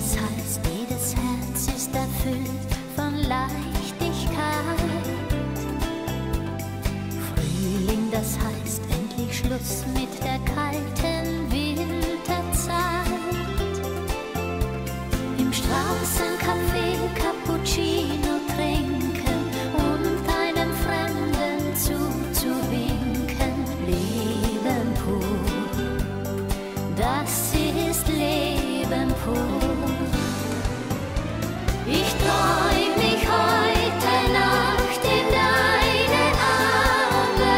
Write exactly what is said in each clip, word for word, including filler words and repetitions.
das heißt, jedes Herz ist erfüllt von Leichtigkeit. Frühling, das heißt endlich Schluss mit der kalten Winterzeit. Im Straßencafé Cappuccino trinken und einem Fremden zuzuwinken. Leben pur, das ist Leben pur. Ich träum mich heute Nacht in deine Arme,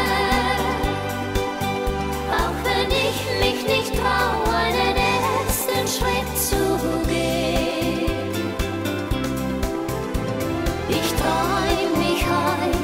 auch wenn ich mich nicht traue, den ersten Schritt zu gehen. Ich träum mich heute